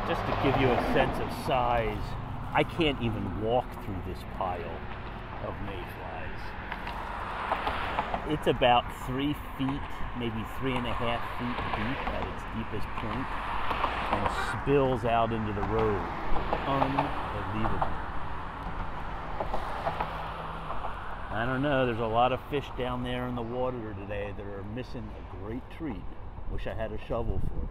Just to give you a sense of size, I can't even walk through this pile of mayflies. It's about 3 feet, maybe 3.5 feet deep at its deepest point, and spills out into the road. Unbelievable. I don't know, there's a lot of fish down there in the water today that are missing a great treat. Wish I had a shovel for it.